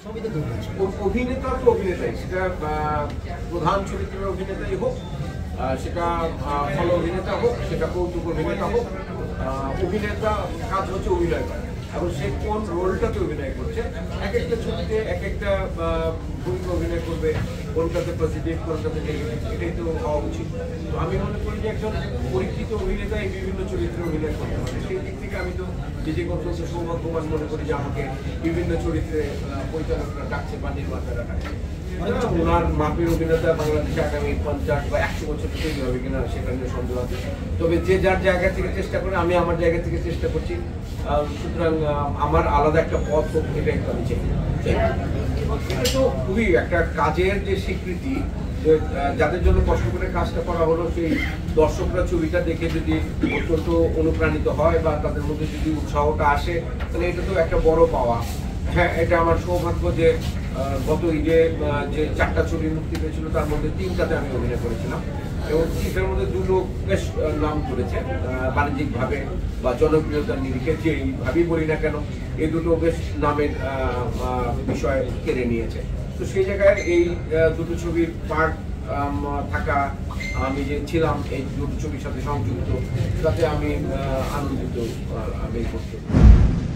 অভিনেতা তো অভিনেতাই, সেটা প্রধান চরিত্রের অভিনেতাই হোক, সেটা ফল অভিনেতা হোক, সেটা কৌতুক অভিনেতা হোক, অভিনেতা কাজ হচ্ছে অভিনয় করা এবং সে কোন রোলটাতে অভিনয় করছে। এক একটা ছবিতে এক একটা ভূমিকা অভিনয় করবে, কোনটাতে পজিটিভ কোনটাতে নেগেটিভ, এটাই তো হওয়া উচিত। তো আমি মনে করি যে একজন পরীক্ষিত অভিনেতা এই বিভিন্ন চরিত্রে অভিনয় করতে পারে। সেই দিক থেকে আমি তো নিজেকে অত্যন্ত সৌভাগ্যবান মনে করি যে আমাকে বিভিন্ন চরিত্রে পরিচালকরা ডাকছে বা নির্মাতারা ডাকছে। ওনার মাপের অভিনেতা বাংলাদেশে আগামী 50 বা 100 বছর তৈরি হবে কিনা সেটা নিয়ে সন্দেহ আছে। তবে যে যার জায়গা থেকে চেষ্টা করে, আমি আমার জায়গা থেকে চেষ্টা করছি। সুতরাং আমার আলাদা একটা পথ হোক, এটা একটু আমি চাই। এটা তো খুবই একটা কাজের যে স্বীকৃতি, যাদের জন্য কষ্ট করে কাজটা করা হলো, সেই দর্শকরা ছবিটা দেখে যদি অত্যন্ত অনুপ্রাণিত হয় বা তাদের মধ্যে যদি উৎসাহটা আসে, তাহলে এটা তো একটা বড় পাওয়া। হ্যাঁ, এটা আমার সৌভাগ্য যে গত ঈদে যে 4টা ছবি মুক্তি পেয়েছিল তার মধ্যে 3টাতে আমি অভিনয় করেছিলাম এবং সেটার মধ্যে দুটো বেশ নাম করেছে বাণিজ্যিকভাবে বা জনপ্রিয়তার নিরিখে, যেইভাবেই বলি না কেন এই দুটো বেশ নামের বিষয় কেড়ে নিয়েছে। তো সেই জায়গায় এই দুটো ছবির পার্ট থাকা, আমি যে ছিলাম এই দুটো ছবির সাথে সংযুক্ত, তাতে আমি আনন্দিত আমি করতে।